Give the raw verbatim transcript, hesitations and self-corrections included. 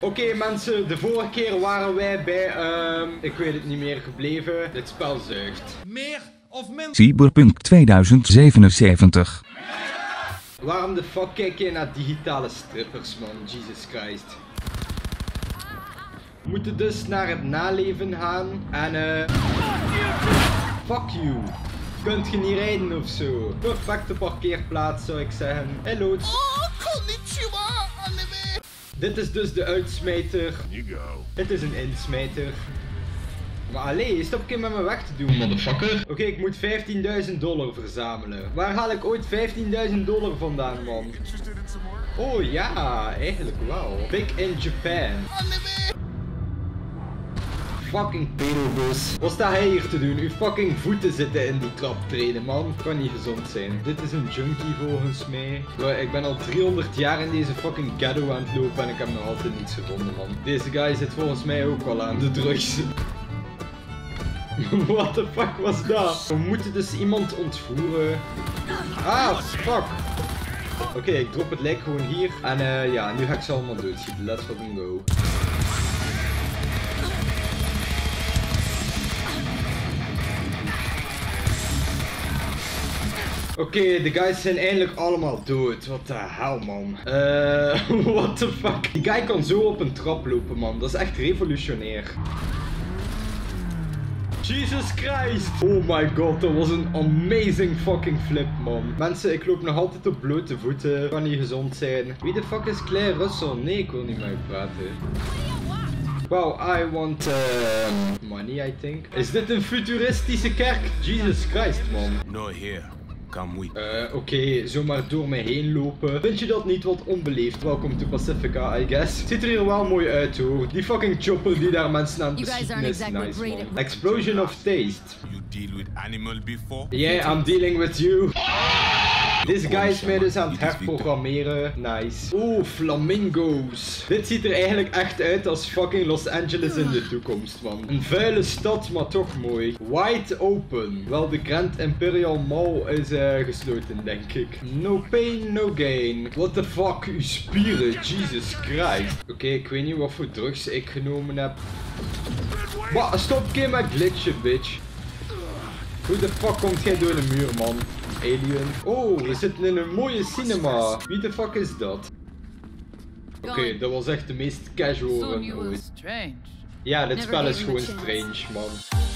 Oké okay, mensen, de vorige keer waren wij bij, um, ik weet het niet meer, gebleven. Dit spel zuigt. Meer of minder? Cyberpunk tweeduizend zevenenzeventig. Waarom de fuck kijk je naar digitale strippers, man? Jesus Christ. We moeten dus naar het naleven gaan en eh... fuck you. Kunt je niet rijden of zo? Perfecte parkeerplaats zou ik zeggen. Hallo. Oh, konnichiwa, anime. Dit is dus de uitsmijter. Dit is een insmijter. Maar allee, stop een keer met me weg te doen, motherfucker. Oké, okay, ik moet vijftienduizend dollar verzamelen. Waar haal ik ooit vijftienduizend dollar vandaan, man? Oh ja, eigenlijk wel. Big in Japan. Fucking pedobus. Wat staat hij hier te doen? Uw fucking voeten zitten in die traptreden, man. Kan niet gezond zijn. Dit is een junkie volgens mij. Ik ben al driehonderd jaar in deze fucking ghetto aan het lopen en ik heb nog altijd niets gevonden, man. Deze guy zit volgens mij ook al aan de drugs. What the fuck was dat? We moeten dus iemand ontvoeren. Ah, fuck. Oké, okay, ik drop het lijk gewoon hier. En uh, ja, nu ga ik ze allemaal doodschieten. Let's fucking go. Oké, okay, de guys zijn eindelijk allemaal dood. What the hell, man. Eh, uh, what the fuck. Die guy kan zo op een trap lopen, man. Dat is echt revolutionair. Jesus Christ! Oh my god, dat was een amazing fucking flip, man. Mensen, ik loop nog altijd op blote voeten. Kan niet gezond zijn. Wie de fuck is Claire Russell? Nee, ik wil niet met u praten. Wow, I want uh, money, I think. Is dit een futuristische kerk? Jesus Christ, man. No here. Come with. Uh, Oké, okay, zomaar door mij heen lopen. Vind je dat niet wat onbeleefd? Welkom to Pacifica, I guess. Ziet er hier wel mooi uit, hoor. Die fucking chopper die daar mensen aan het beschieten is. Nice, man. Explosion of taste. You deal with animal before? Yeah, I'm dealing with you. Deze guy is mij dus aan het herprogrammeren. Nice. Oeh, flamingo's. Dit ziet er eigenlijk echt uit als fucking Los Angeles in de toekomst, man. Een vuile stad, maar toch mooi. Wide open. Wel, de Grand Imperial Mall is uh, gesloten, denk ik. No pain, no gain. What the fuck, uw spieren. Jesus Christ. Oké, okay, ik weet niet wat voor drugs ik genomen heb. Maar stop een keer met glitchen, bitch. Hoe de fuck komt jij door de muur, man? Alien. Oh, we zitten in een mooie cinema. Wie de fuck is dat? Oké, okay, dat was echt de meest casual run ooit. Ja, dit spel is gewoon strange, man.